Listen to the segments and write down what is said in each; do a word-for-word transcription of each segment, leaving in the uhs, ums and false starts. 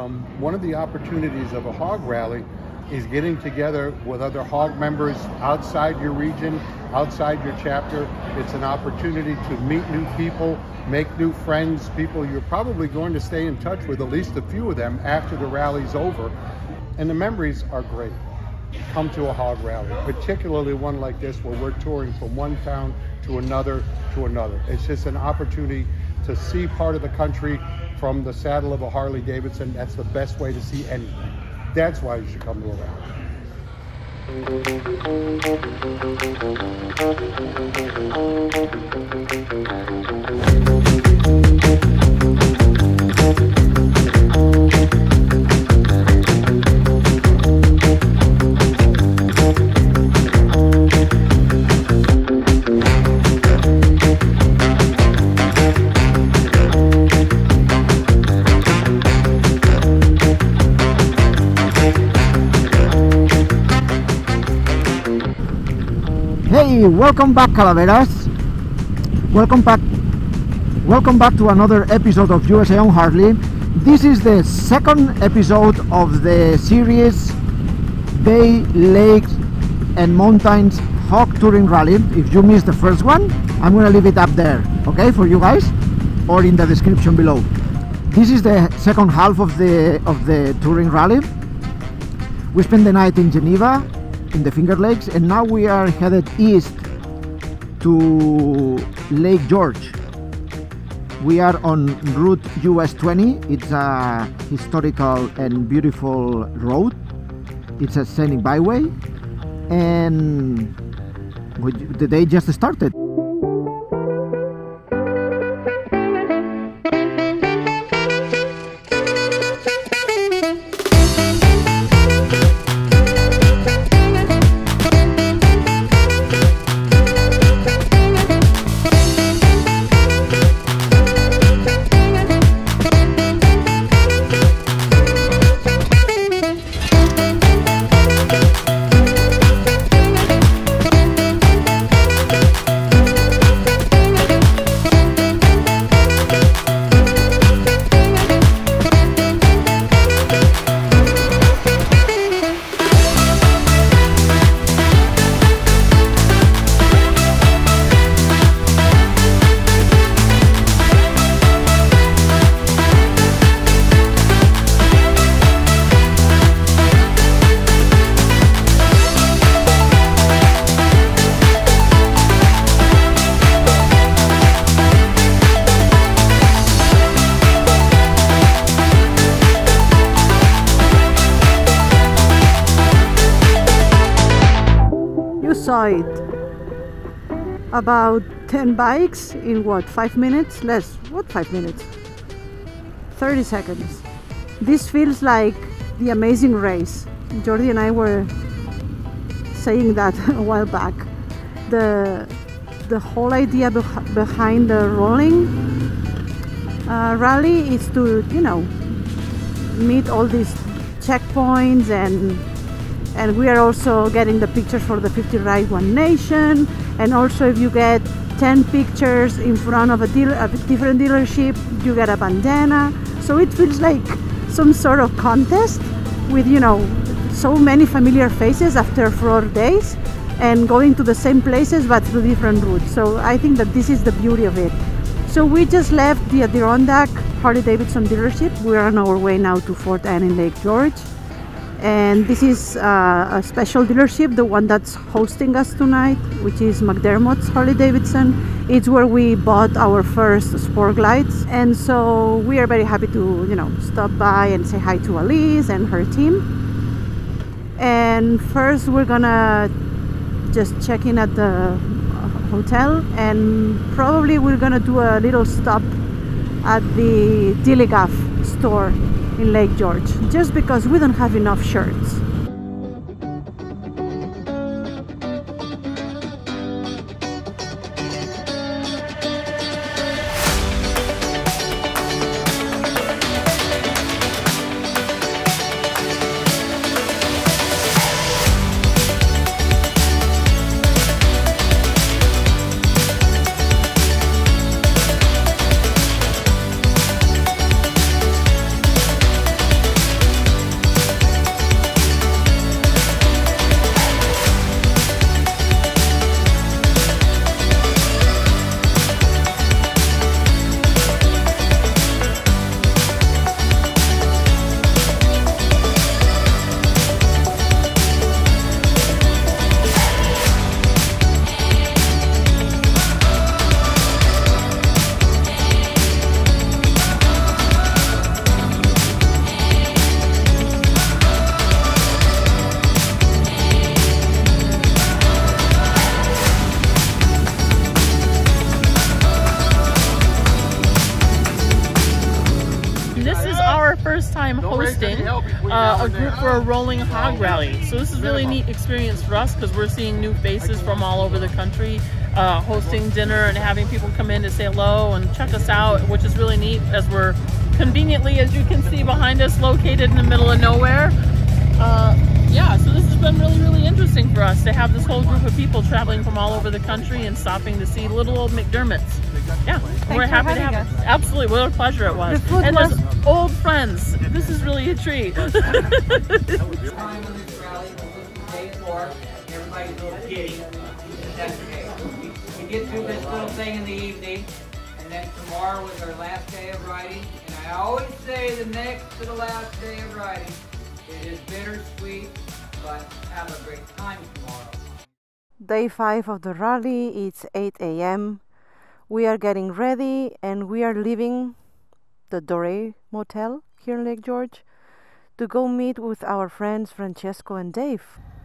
um, one of the opportunities of a hog rally is getting together with other hog members outside your region, outside your chapter. It's an opportunity to meet new people, make new friends, people you're probably going to stay in touch with, at least a few of them, after the rally's over. And the memories are great. Come to a hog rally, particularly one like this where we're touring from one town to another to another. It's just an opportunity to see part of the country from the saddle of a Harley Davidson. That's the best way to see anything. That's why you should come to a rally. Hey, welcome back, Calaveras. Welcome back. Welcome back to another episode of U S A on Harley. This is the second episode of the series Bay, Lakes and Mountains Hog Touring Rally. If you missed the first one, I'm gonna leave it up there, okay, for you guys, or in the description below. This is the second half of the of the touring rally. We spent the night in Geneva, in the Finger Lakes, and now we are headed east to Lake George. We are on Route U S twenty. It's a historical and beautiful road. It's a scenic byway, and the day just started. Saw it. About ten bikes in what, five minutes? Less. What, five minutes? thirty seconds. This feels like the Amazing Race. Jordi and I were saying that a while back. The the whole idea beh behind the rolling uh, rally is to, you know, meet all these checkpoints, and and we are also getting the pictures for the fifty Ride One Nation, and also if you get ten pictures in front of a, deal a different dealership, you get a bandana. So it feels like some sort of contest with, you know, so many familiar faces after four days and going to the same places but through different routes. So I think that this is the beauty of it. So we just left the Adirondack Harley Davidson dealership. We're on our way now to Fort Anne in Lake George. And this is uh, a special dealership, the one that's hosting us tonight, which is McDermott's Harley Davidson. It's where we bought our first SportGlides, and so we are very happy to, you know, stop by and say hi to Alise and her team. And first we're gonna just check in at the hotel, and probably we're gonna do a little stop at the Dilligaff store in Lake George, just because we don't have enough shirts. uh, a group for a rolling hog rally. So this is really neat experience for us because we're seeing new faces from all over the country, uh, hosting dinner and having people come in to say hello and check us out, which is really neat as we're conveniently, as you can see behind us, located in the middle of nowhere. Uh, yeah, so this has been really, really interesting for us to have this whole group of people traveling from all over the country and stopping to see little old McDermotts. Yeah, we're happy to have it. Absolutely, what a pleasure it was. And there's old friends. This is really a treat. Everybody's a little giddy. That's okay. We, we get through this little thing in the evening, and then tomorrow is our last day of riding. And I always say the next to the last day of riding, it is bittersweet, but have a great time tomorrow. Day five of the rally, it's eight A M We are getting ready and we are leaving the Doré Motel here in Lake George to go meet with our friends Francesco and Dave.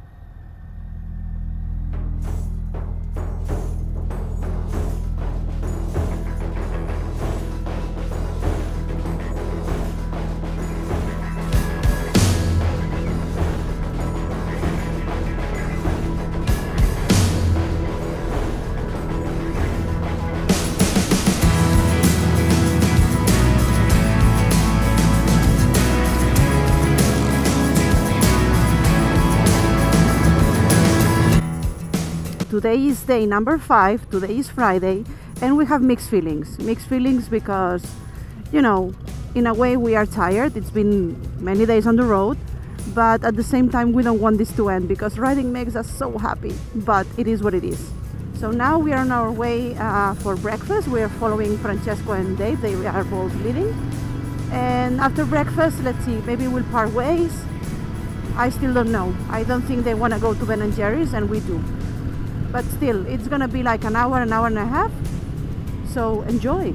Today is day number five, today is Friday, and we have mixed feelings. Mixed feelings because, you know, in a way we are tired. It's been many days on the road, but at the same time we don't want this to end because riding makes us so happy, but it is what it is. So now we are on our way uh, for breakfast. We are following Francesco and Dave, they are both leading. And after breakfast, let's see, maybe we'll part ways. I still don't know. I don't think they want to go to Ben and Jerry's, and we do. But still, it's gonna be like an hour, an hour and a half, so enjoy.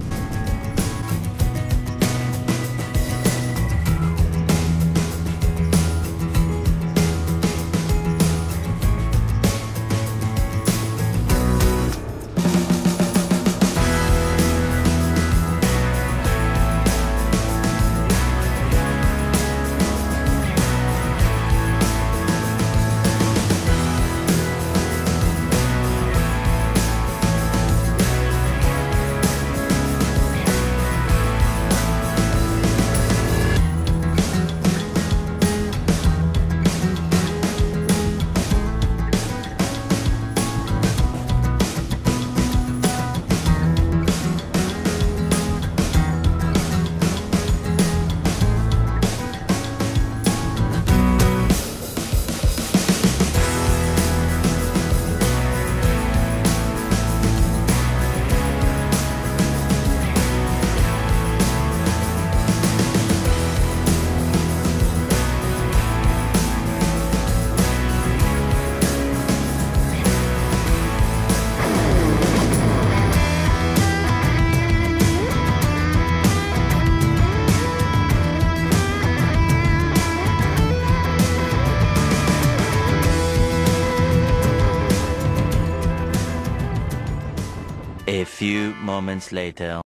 A few moments later.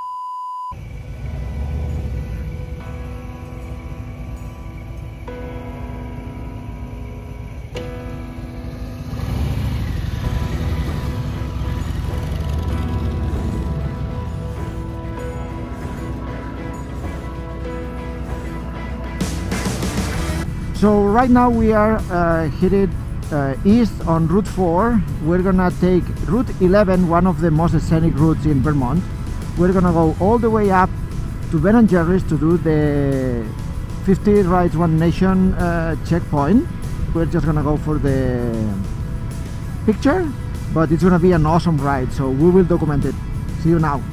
So right now we are uh, headed uh, east on Route four. We're gonna take Route eleven, one of the most scenic routes in Vermont. We're gonna go all the way up to Ben and Jerry's to do the fifty Rides One Nation uh, checkpoint. We're just gonna go for the picture, but it's gonna be an awesome ride, so we will document it. See you now.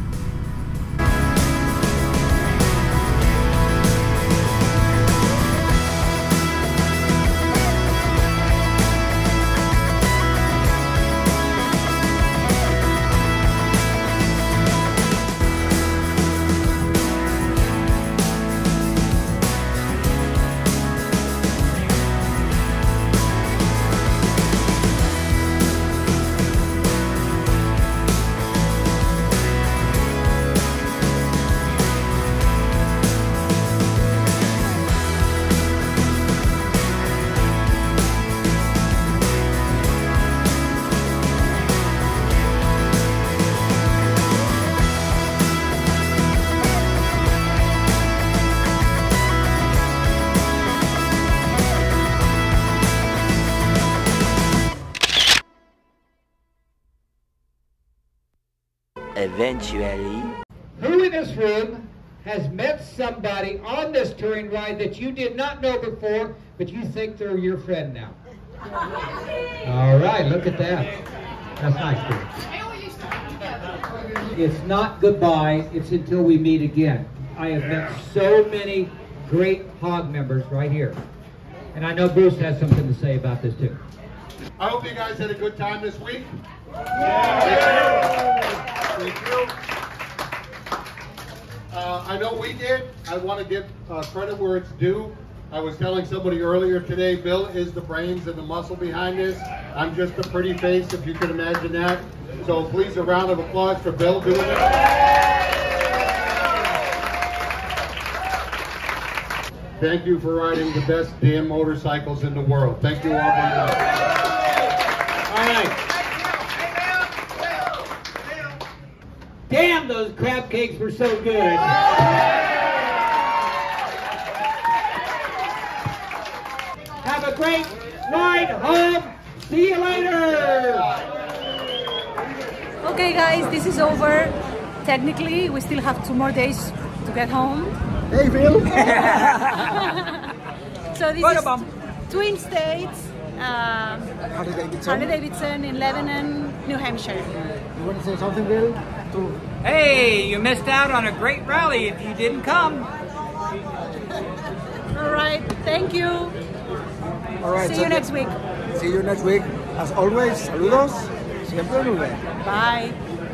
Eventually. Who in this room has met somebody on this touring ride that you did not know before, but you think they're your friend now? All right, look at that. That's nice, dude. It's not goodbye, it's until we meet again. I have met so many great H O G members right here. And I know Bruce has something to say about this too. I hope you guys had a good time this week. Yeah. Thank you. Uh, I know we did. I want to give uh, credit where it's due. I was telling somebody earlier today, Bill is the brains and the muscle behind this. I'm just a pretty face, if you can imagine that. So please, a round of applause for Bill doing it. Thank you for riding the best damn motorcycles in the world. Thank you all very much. All right. Damn, those crab cakes were so good. Have a great ride home. See you later. Okay guys, this is over. Technically, we still have two more days to get home. Hey, Phil. So this is Twin States, um, Harley Davidson. Harley Davidson in Lebanon, New Hampshire. You want to say something, Phil? To... Hey, you missed out on a great rally if you didn't come. All right, thank you. All right, See so you next week. See you next week. As always, saludos. Siempre nube. Bye.